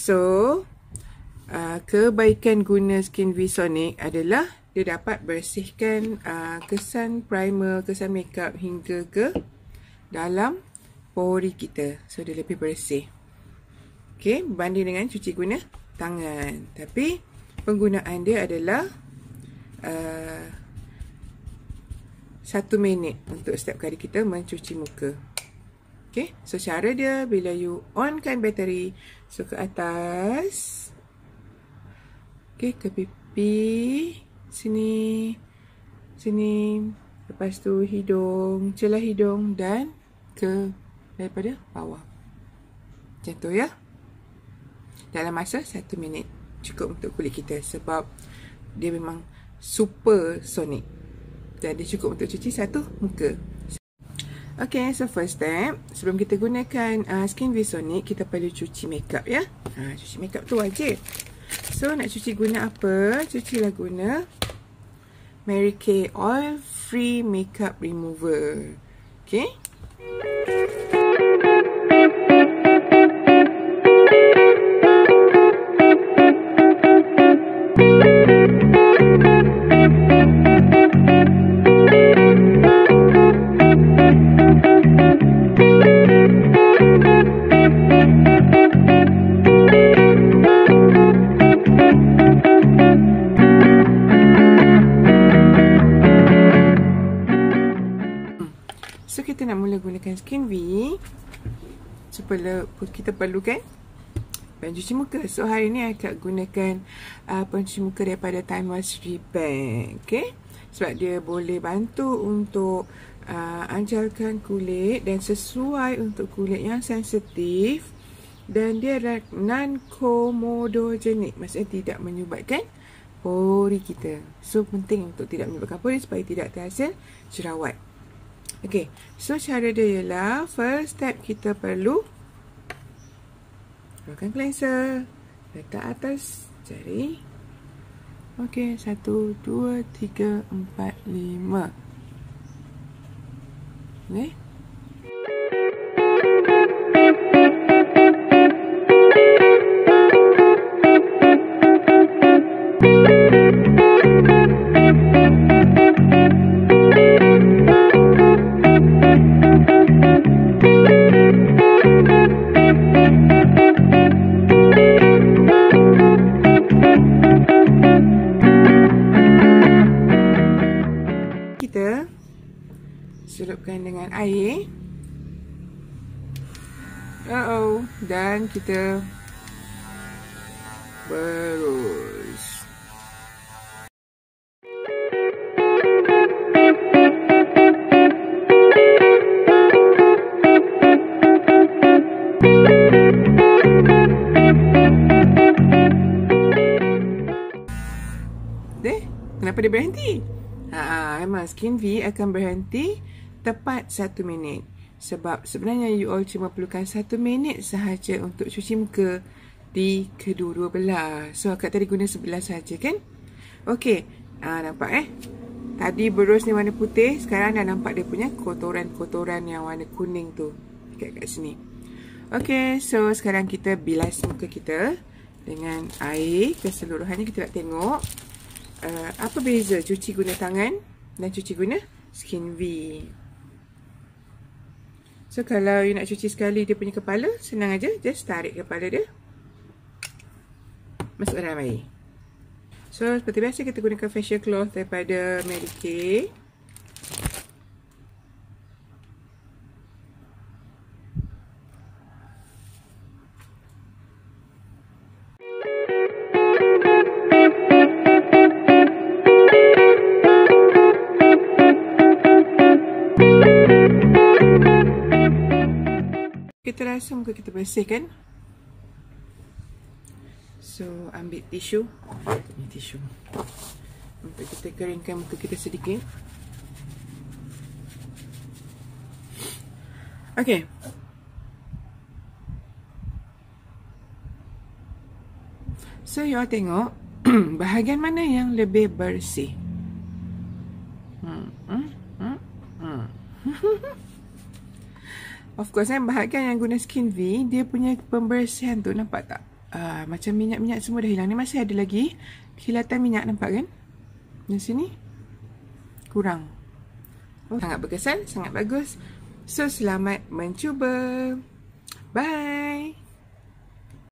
So, kebaikan guna Skin V-Sonic adalah dia dapat bersihkan kesan primer, kesan makeup hingga ke dalam pori kita. So, dia lebih bersih. Okay, berbanding dengan cuci guna tangan. Tapi, penggunaan dia adalah 1 minit untuk setiap kali kita mencuci muka. Okay, so cara dia bila you onkan bateri, so ke atas, okay, ke pipi, sini, lepas tu hidung, celah hidung dan ke daripada bawah. Macam tu ya. Dalam masa 1 minit cukup untuk kulit kita sebab dia memang super sonic. Dan dia cukup untuk cuci satu muka. Okay, so first step, sebelum kita gunakan Skin V-Sonic, kita perlu cuci makeup ya. Cuci makeup tu wajib. So, nak cuci guna apa? Cucilah guna Mary Kay Oil Free Makeup Remover. Okay. So, kita nak mula gunakan Skin V. So, kita perlukan pencuci muka. So, hari ni I akan gunakan pencuci muka daripada Time Wash Repair. Okay. Sebab dia boleh bantu untuk anjalkan kulit dan sesuai untuk kulit yang sensitif. Dan dia non-komodogenik. Maksudnya tidak menyumbatkan pori kita. So, penting untuk tidak menyumbatkan pori supaya tidak terhasil jerawat. Okay, so cara dia ialah first step kita perlu keluarkan cleanser, letak atas jari. Okay, 1, 2, 3, 4, 5. Okay. Kita selupkan dengan air. Dan kita berus. Kenapa dia berhenti? Memang Skin V akan berhenti tepat 1 minit. Sebab sebenarnya you all cuma perlukan 1 minit sahaja untuk cuci muka di kedua-dua belah. So, akak tadi guna sebelah sahaja kan? Okey. Nampak Tadi berus ni warna putih. Sekarang dah nampak dia punya kotoran-kotoran yang warna kuning tu. Kat sini. Okey. So, sekarang kita bilas muka kita dengan air. Keseluruhannya kita nak tengok apa beza cuci guna tangan dan cuci guna Skin V. So, kalau you nak cuci sekali dia punya kepala, senang aja. Just tarik kepala dia. Masuk dalam air. So, seperti biasa kita gunakan facial cloth daripada Mary Kay. Kita rasa muka kita bersih kan? So, ambil tisu. Untuk kita keringkan muka kita sedikit. Okay. So, you all tengok bahagian mana yang lebih bersih. Of course, bahagian yang guna Skin V, dia punya pembersihan tu nampak tak? Macam minyak-minyak semua dah hilang. Ni masih ada lagi kilatan minyak, nampak kan? Di sini kurang. Sangat berkesan, sangat bagus. So, selamat mencuba. Bye.